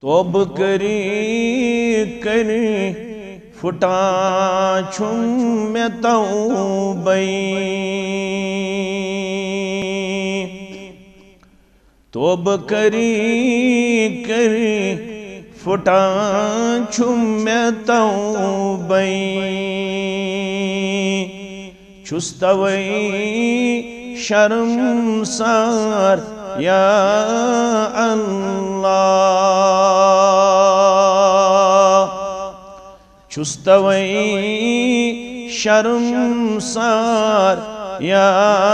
तोब करी करी फुटा छुम में तौबई तोब करी करी फुटा छुम में तौबई चुस्तवई शर्मसार या अल्लाह चुस्तवई शर्मसार या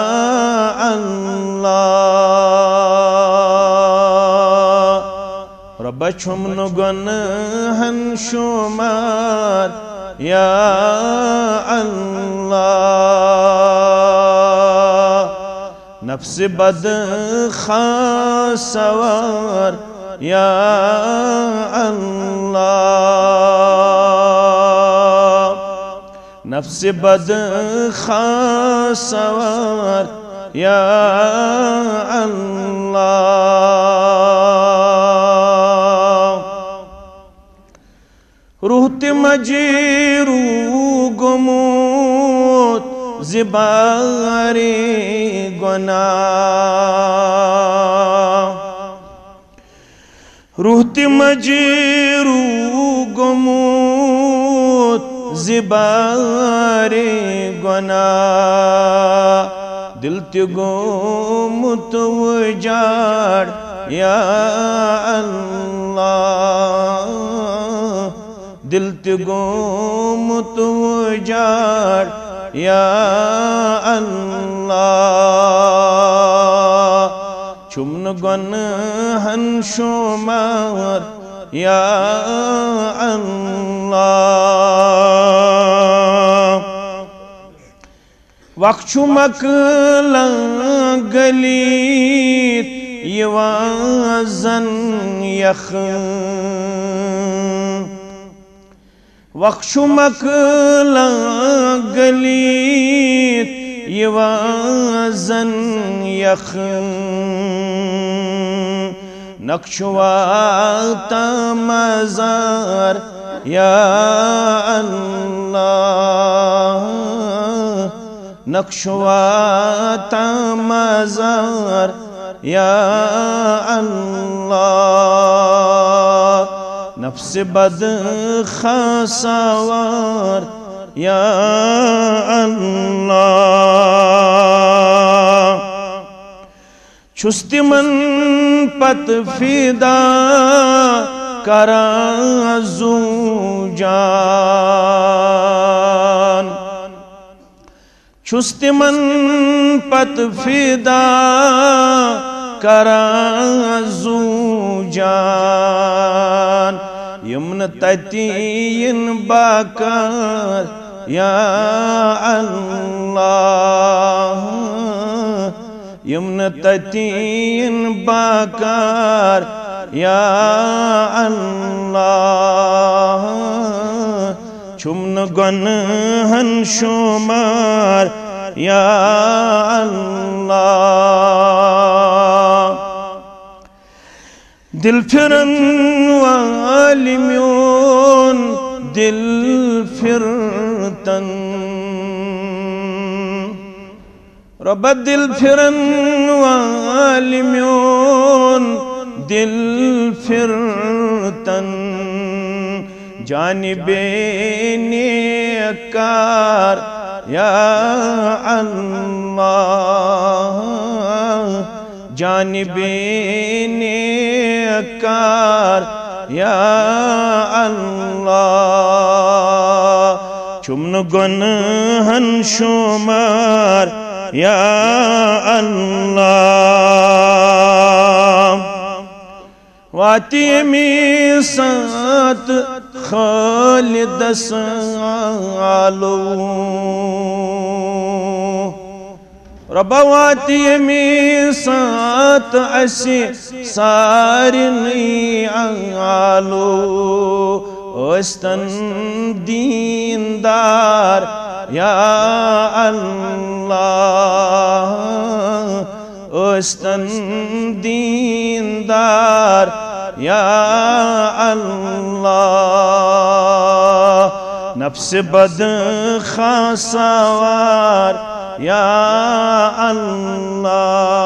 अल्लाह रब छुमन गुनहन शुमार या अल्लाह नफ्स बद खासवार या अल्लाह नफ्स बद खासवार या अल्लाह रूहत मजीरू गुमूत ज़िबारे गुनाह रूहत मजीरू गुमूत ज़िबारे गुनाह दिल गुमुत उजाड़ या अल्लाह दिल गुमुत उजाड़ या अल्लाह चुमन गुनहन शुमार या अल्लाह वक्चुमक गलीत यवाजन यख वक्शुमक गलीत यवाजन यख नक्शवाता मजार या अल्लाह नक्शवाता मजार या अल्लाह नफ्स बद खासवार या अल्लाह चुस्तिमन पत फिदा कराजू जान चुस्तिमन पत फिदा कराजू जान यमन ततीन बाकार या अल्लाह यमन ततीन बाकार या अल्लाह चुमन गुनहन शुमार या अल्लाह दिल फिरन वालिम्योन दिल फिरतन रब दिल फिरन वालिम्योन दिल फिरतन जानिबे नेकार या अल्लाह जानिबे नेकार या अल्लाह चुमन गुनहन शुमार या अल्लाह वाती में सात खालिद सालो रबवाती में सात असी सारिनी आलो ओस्तन दीनदार या अल्लाह ओस्तन दीनदार या अल्लाह। नफ्स बद खासावार या अल्लाह।